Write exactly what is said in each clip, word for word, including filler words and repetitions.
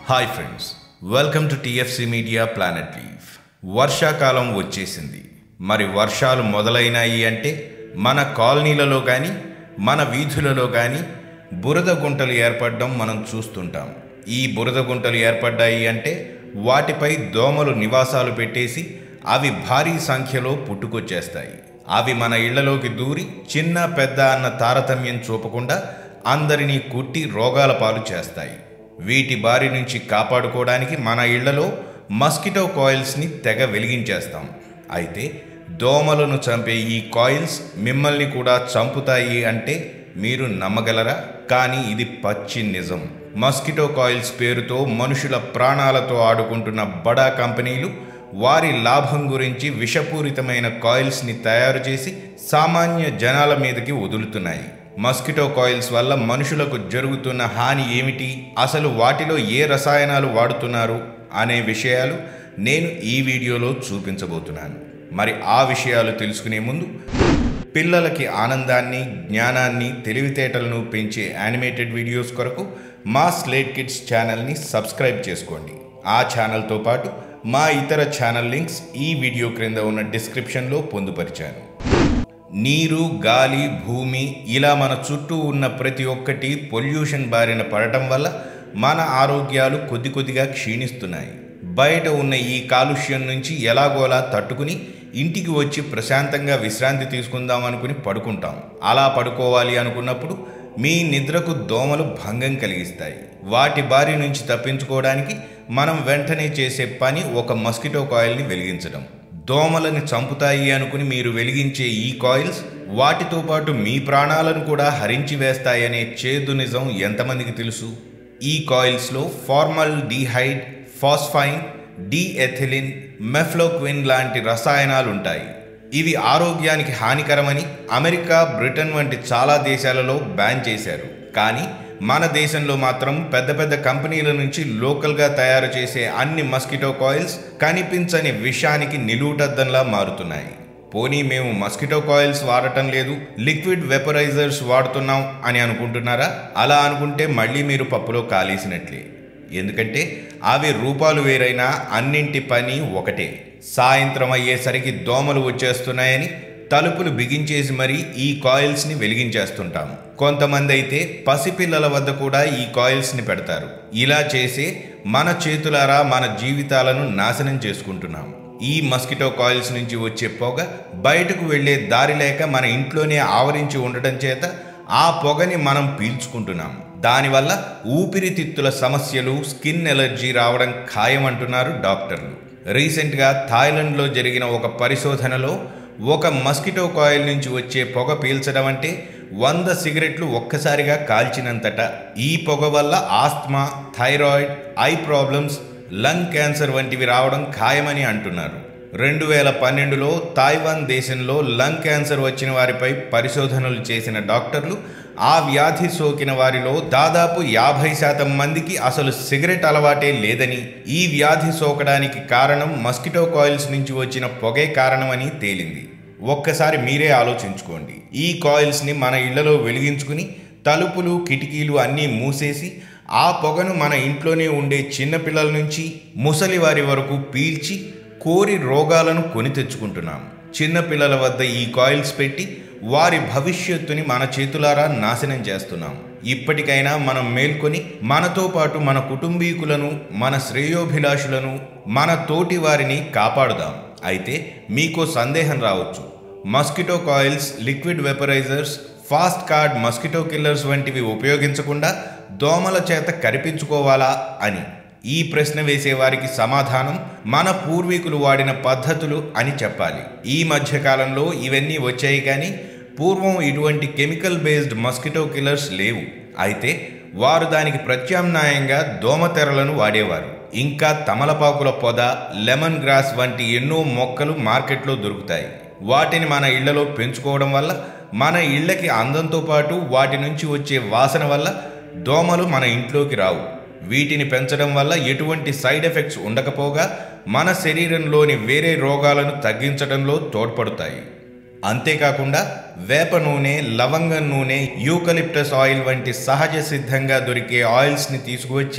Hi friends, welcome to TFC media planet live. వర్షాకాలం వచ్చేసింది. మరి వర్షాలు మొదలైనాయి అంటే మన కాలనీలలో కానీ మన వీధులలో కానీ బురద గుంటలు ఏర్పడడం మనం చూస్తుంటాం. ఈ బురద గుంటలు ఏర్పడ్డాయి అంటే వాటిపై దోమలు నివాసాలు పెట్టేసి అవి భారీ సంఖ్యలో పుట్టుకొచ్చేస్తాయి. అవి మన ఇళ్లలోకి దూరి చిన్న పెద్ద అన్న తారతమ్యం చూపకుండా అందరినీ కుట్టి రోగాల పాలు చేస్తాయి. వీటి బారి నుంచి కాపాడుకోవడానికి మన ఇళ్లలో మస్కిటో కాయిల్స్ని తెగ వెలిగించేస్తాం. అయితే దోమలను చంపే ఈ కాయిల్స్ మిమ్మల్ని కూడా చంపుతాయి అంటే మీరు నమ్మగలరా? కానీ ఇది పచ్చి నిజం. మస్కిటో కాయిల్స్ పేరుతో మనుషుల ప్రాణాలతో ఆడుకుంటున్న బడా కంపెనీలు వారి లాభం గురించి విషపూరితమైన కాయిల్స్ని తయారు చేసి సామాన్య జనాల మీదకి వదులుతున్నాయి. మస్కిటో కాయిల్స్ వల్ల మనుషులకు జరుగుతున్న హాని ఏమిటి, అసలు వాటిలో ఏ రసాయనాలు వాడుతున్నారు అనే విషయాలు నేను ఈ వీడియోలో చూపించబోతున్నాను. మరి ఆ విషయాలు తెలుసుకునే ముందు పిల్లలకి ఆనందాన్ని, జ్ఞానాన్ని, తెలివితేటలను పెంచే యానిమేటెడ్ వీడియోస్ కొరకు మా స్లేట్ కిడ్స్ ఛానల్ని సబ్స్క్రైబ్ చేసుకోండి. ఆ ఛానల్తో పాటు మా ఇతర ఛానల్ లింక్స్ ఈ వీడియో క్రింద ఉన్న డిస్క్రిప్షన్లో పొందుపరిచాను. నీరు, గాలి, భూమి ఇలా మన చుట్టూ ఉన్న ప్రతి ఒక్కటి పొల్యూషన్ బారిన పడటం వల్ల మన ఆరోగ్యాలు కొద్ది కొద్దిగా క్షీణిస్తున్నాయి. బయట ఉన్న ఈ కాలుష్యం నుంచి ఎలాగోలా తట్టుకుని ఇంటికి వచ్చి ప్రశాంతంగా విశ్రాంతి తీసుకుందాం అనుకుని పడుకుంటాం. అలా పడుకోవాలి అనుకున్నప్పుడు మీ నిద్రకు దోమలు భంగం కలిగిస్తాయి. వాటి బారి నుంచి తప్పించుకోవడానికి మనం వెంటనే చేసే పని ఒక మస్కిటో కాయిల్ని వెలిగించడం. దోమలను చంపుతాయి అనుకుని మీరు వెలిగించే ఈ కాయిల్స్ వాటితో పాటు మీ ప్రాణాలను కూడా హరించి వేస్తాయనే చేదు నిజం ఎంతమందికి తెలుసు? ఈ కాయిల్స్లో ఫార్మల్ డిహైడ్, ఫాస్ఫైన్, డిఎథిలిన్, మెఫ్లోక్విన్ లాంటి రసాయనాలు ఉంటాయి. ఇవి ఆరోగ్యానికి హానికరమని అమెరికా, బ్రిటన్ వంటి చాలా దేశాలలో బ్యాన్ చేశారు. కానీ మన దేశంలో మాత్రం పెద్ద పెద్ద కంపెనీల నుంచి లోకల్గా తయారు చేసే అన్ని మస్కిటో కాయిల్స్ కనిపించని విషానికి నిలువుటద్దంలా మారుతున్నాయి. పోనీ మేము మస్కిటో కాయిల్స్ వాడటం లేదు, లిక్విడ్ వెపరైజర్స్ వాడుతున్నాం అని అనుకుంటున్నారా? అలా అనుకుంటే మళ్ళీ మీరు పప్పులో కాలేసినట్లే. ఎందుకంటే అవి రూపాలు వేరైనా అన్నింటి పని ఒకటే. సాయంత్రం అయ్యేసరికి దోమలు వచ్చేస్తున్నాయని తలుపులు బిగించేసి మరీ ఈ కాయిల్స్ని వెలిగించేస్తుంటాము. కొంతమంది అయితే పసిపిల్లల వద్ద కూడా ఈ కాయిల్స్ని పెడతారు. ఇలా చేసే మన చేతులారా మన జీవితాలను నాశనం చేసుకుంటున్నాము. ఈ మస్కిటో కాయిల్స్ నుంచి వచ్చే పొగ బయటకు వెళ్లే దారి లేక మన ఇంట్లోనే ఆవరించి ఉండటం చేత ఆ పొగని మనం పీల్చుకుంటున్నాము. దానివల్ల ఊపిరితిత్తుల సమస్యలు, స్కిన్ ఎలర్జీ రావడం ఖాయమంటున్నారు డాక్టర్లు. రీసెంట్గా థాయిలాండ్లో జరిగిన ఒక పరిశోధనలో ఒక మస్కిటో కాయిల్ నుంచి వచ్చే పొగ పీల్చడం అంటే వంద సిగరెట్లు ఒక్కసారిగా కాల్చినంతట. ఈ పొగ వల్ల asthma, thyroid, eye problems, lung cancer వంటివి రావడం ఖాయమని అంటున్నారు. రెండు వేల పన్నెండులో తైవాన్ దేశంలో లంగ్ క్యాన్సర్ వచ్చిన వారిపై పరిశోధనలు చేసిన డాక్టర్లు ఆ వ్యాధి సోకిన వారిలో దాదాపు యాభై శాతం మందికి అసలు సిగరెట్ అలవాటే లేదని, ఈ వ్యాధి సోకడానికి కారణం మస్కిటో కాయిల్స్ నుంచి వచ్చిన పొగే కారణమని తేలింది. ఒక్కసారి మీరే ఆలోచించుకోండి. ఈ కాయిల్స్ని మన ఇళ్లలో వెలిగించుకుని తలుపులు, కిటికీలు అన్నీ మూసేసి ఆ పొగను మన ఇంట్లోనే ఉండే చిన్నపిల్లల నుంచి ముసలి వారి వరకు పీల్చి కోరి రోగాలను కొని తెచ్చుకుంటున్నాం. చిన్నపిల్లల వద్ద ఈ కాయిల్స్ పెట్టి వారి భవిష్యత్తుని మన చేతులారా నాశనం చేస్తున్నాం. ఇప్పటికైనా మనం మేల్కొని మనతో పాటు మన కుటుంబీకులను, మన శ్రేయోభిలాషులను, మన తోటి వారిని కాపాడుదాం. అయితే మీకో సందేహం రావచ్చు, mosquito coils, liquid vaporisers, fast card mosquito killers వంటివి ఉపయోగించకుండా దోమల చేత కరిపించుకోవాలా అని. ఈ ప్రశ్న వేసేవారికి సమాధానం మన పూర్వీకులు వాడిన పద్ధతులు అని చెప్పాలి. ఈ మధ్యకాలంలో ఇవన్నీ వచ్చాయి కానీ పూర్వం ఇటువంటి కెమికల్ బేస్డ్ మస్కిటో కిల్లర్స్ లేవు. అయితే వారు దానికి ప్రత్యామ్నాయంగా దోమతెరలను వాడేవారు. ఇంకా తమలపాకుల పొద, లెమన్ గ్రాస్ వంటి ఎన్నో మొక్కలు మార్కెట్లో దొరుకుతాయి. వాటిని మన ఇళ్లలో పెంచుకోవడం వల్ల మన ఇళ్లకి అందంతో పాటు వాటి నుంచి వచ్చే వాసన వల్ల దోమలు మన ఇంట్లోకి రావు. వీటిని పెంచడం వల్ల ఎటువంటి సైడ్ ఎఫెక్ట్స్ ఉండకపోగా మన శరీరంలోని వేరే రోగాలను తగ్గించడంలో తోడ్పడతాయి. అంతేకాకుండా వేప నూనె, లవంగం నూనె, యూకలిప్టస్ ఆయిల్ వంటి సహజ సిద్ధంగా దొరికే ఆయిల్స్ని తీసుకువచ్చి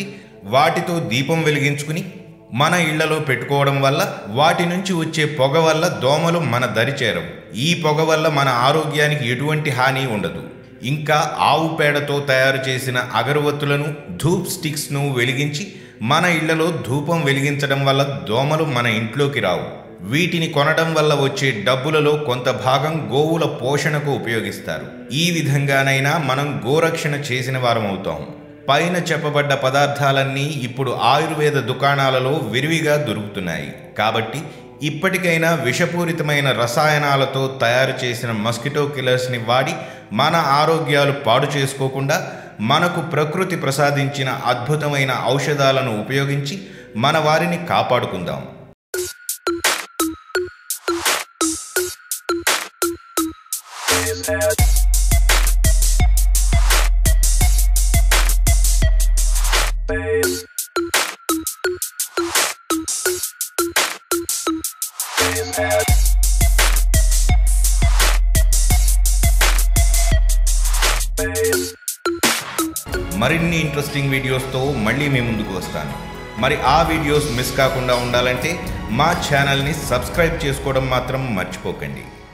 వాటితో దీపం వెలిగించుకుని మన ఇళ్లలో పెట్టుకోవడం వల్ల వాటి నుంచి వచ్చే పొగ వల్ల దోమలు మన దరి చేరవు. ఈ పొగ వల్ల మన ఆరోగ్యానికి ఎటువంటి హాని ఉండదు. ఇంకా ఆవు పేడతో తయారు చేసిన అగరవత్తులను, ధూప్ స్టిక్స్ను వెలిగించి మన ఇళ్లలో ధూపం వెలిగించడం వల్ల దోమలు మన ఇంట్లోకి రావు. వీటిని కొనడం వల్ల వచ్చే డబ్బులలో కొంత భాగం గోవుల పోషణకు ఉపయోగిస్తారు. ఈ విధంగానైనా మనం గోరక్షణ చేసిన వారం అవుతాం. పైన చెప్పబడ్డ పదార్థాలన్నీ ఇప్పుడు ఆయుర్వేద దుకాణాలలో విరివిగా దొరుకుతున్నాయి. కాబట్టి ఇప్పటికైనా విషపూరితమైన రసాయనాలతో తయారు చేసిన మస్కిటో కిల్లర్స్ని వాడి మన ఆరోగ్యాలు పాడు చేసుకోకుండా మనకు ప్రకృతి ప్రసాదించిన అద్భుతమైన ఔషధాలను ఉపయోగించి మన వారిని కాపాడుకుందాం. మరిన్ని ఇంట్రెస్టింగ్ వీడియోస్తో మళ్ళీ మీ ముందుకు వస్తాను. మరి ఆ వీడియోస్ మిస్ కాకుండా ఉండాలంటే మా ఛానల్ని సబ్స్క్రైబ్ చేసుకోవడం మాత్రం మర్చిపోకండి.